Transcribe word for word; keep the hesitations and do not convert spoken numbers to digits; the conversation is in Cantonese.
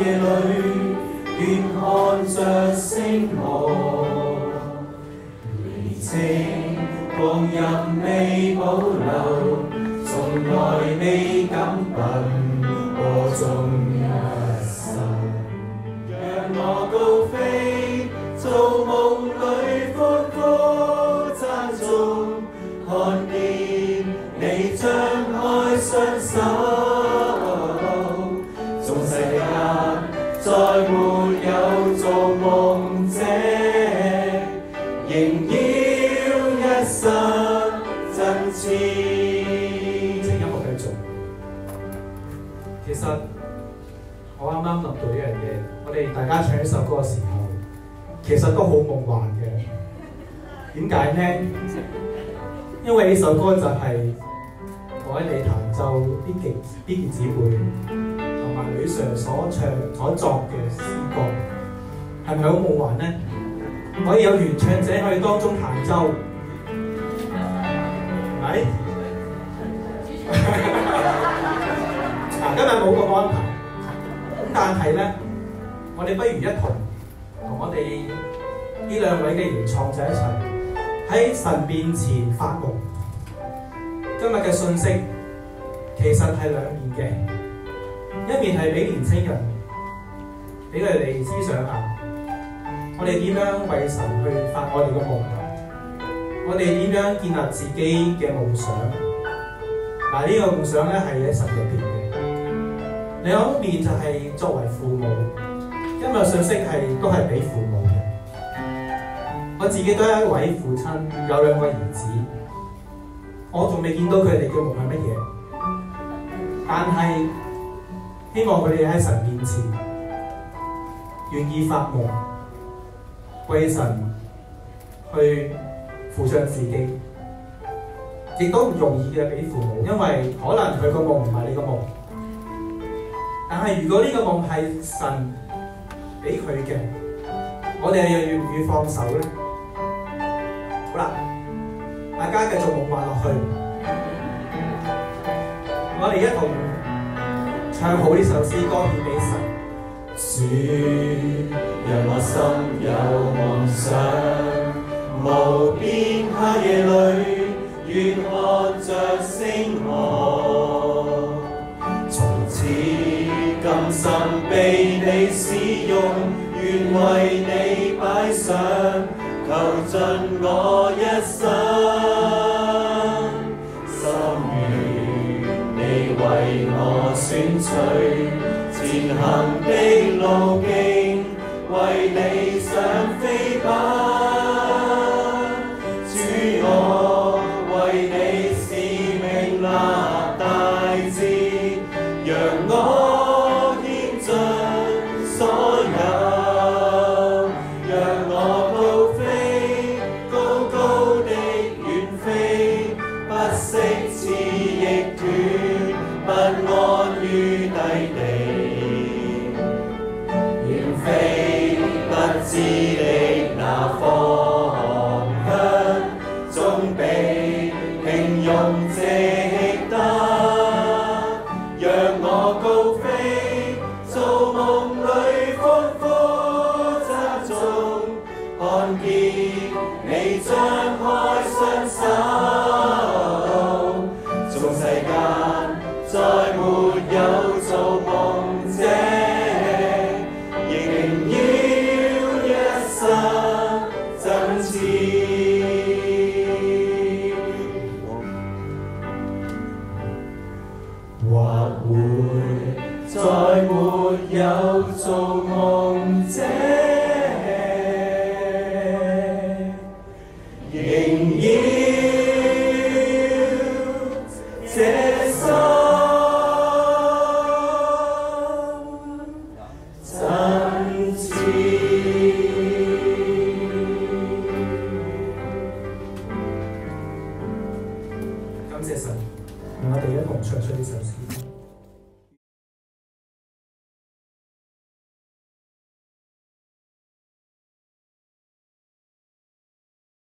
夜裏，願看着星河，離情光陰未保留，從來未敢笨播種一生。讓我高飛，造夢裏福福讚頌，看見你張開雙手。縱世間再沒有造夢者，仍要一生真摯。請音樂繼續。其實我啱啱諗到呢樣嘢，我哋大家唱呢首歌嘅時候，其實都好夢幻嘅。點解呢？因為呢首歌就係我喺你彈奏呢件呢件姊妹同埋女上所唱所作嘅詩歌，係咪好夢幻呢？可以有原唱者喺當中彈奏，係咪？嗱，今日冇個安排，咁但係咧，我哋不如一同同我哋呢兩位嘅原創者一齊喺神面前發夢。今日嘅信息其實係兩面嘅，一面係俾年青人，俾佢哋思想下，我哋點樣為神去發我哋嘅夢，我哋點樣建立自己嘅夢想。嗱，呢個夢想咧係喺神入邊嘅。另一面就係作為父母，今日信息係都係俾父母嘅。我自己都係一位父親，有兩個兒子，我仲未見到佢哋嘅夢係乜嘢，但係希望佢哋喺神面前願意發夢，為神去付上自己，亦都唔容易嘅俾父母，因為可能佢個夢唔係你個夢，但係如果呢個夢係神俾佢嘅，我哋又願唔願放手咧？好啦，大家繼續夢幻落去，我哋一同唱好呢首詩歌獻俾神。主，讓我心有夢想，無邊黑夜裏，願看着星河。從此甘心被你使用，願為你擺上，求盡我一生。心願你為我選取，前行的路徑，為理想飛奔。主，我為你使命立大志，讓我獻盡所有，讓我高飛，高高的遠飛，不息翅翼斷，不安於低地，遠飛不知的那方向，總比平庸值得。讓我高飛，造夢裏豐富讚頌，看見你張開雙手，縱世間再沒有造夢者，仍要一生真摯。或會再沒有造夢者，仍要這心真摯。感謝神，讓我哋一同唱出呢首詩歌。